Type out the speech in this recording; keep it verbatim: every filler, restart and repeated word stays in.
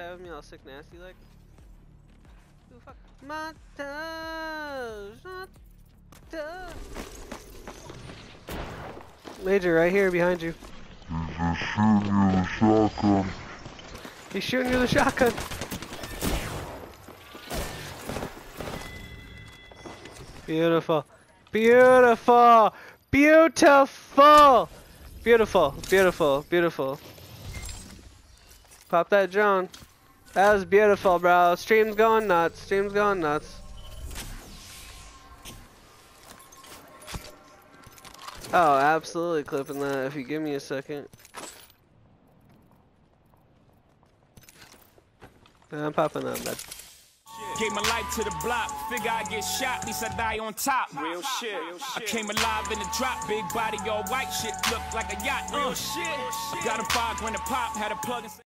multi with me all sick nasty like? Who the fuck? Montage! Montage! Major, right here behind you. He's shooting you with a shotgun. Beautiful. Beautiful. Beautiful. Beautiful. Beautiful. Beautiful. Pop that drone. That was beautiful, bro. Stream's going nuts. Stream's going nuts. Oh, absolutely clipping that if you give me a second. I'm popping that, bud. Gave my life to the block, figure I get shot, at least I die on top. Real shit. Real shit. I came alive in the drop, big body, all white shit, look like a yacht. Real uh. shit. Got a five when the pop, had a plug in.